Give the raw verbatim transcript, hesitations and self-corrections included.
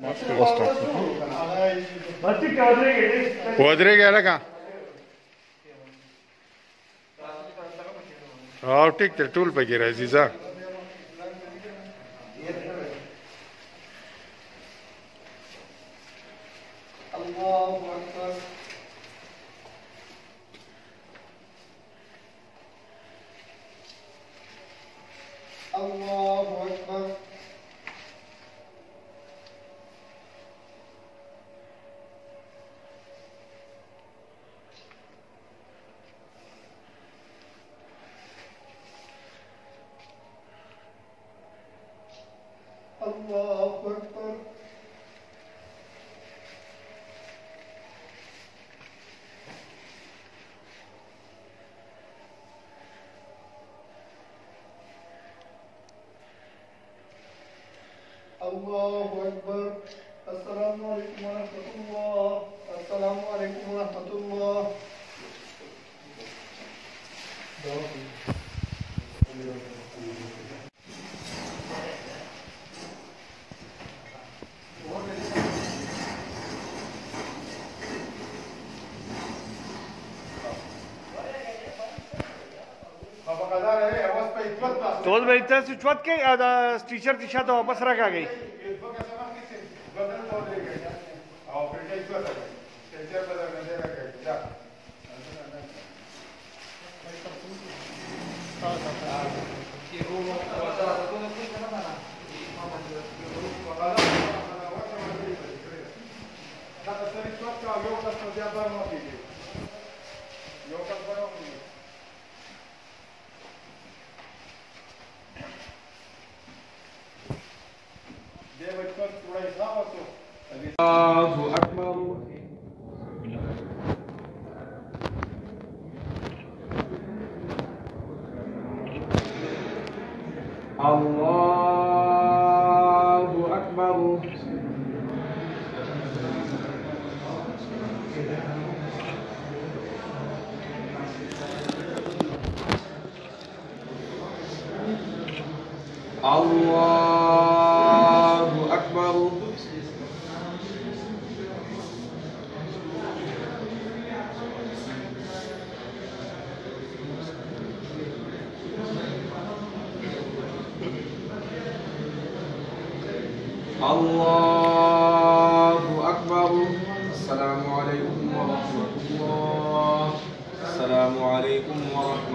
ودرېږه لکه او ټیک ته ټول پکې راځي ځه الله اکبر الله اکبر الله اکبر الله أكبر السلام عليكم ورحمة الله السلام عليكم ورحمة الله तो भाई इतना से चौथ के आधा टीचर की शादी वापस रखा गई الله أكبر الله أكبر الله أكبر الله أكبر السلام عليكم ورحمة الله السلام عليكم ورحمة الله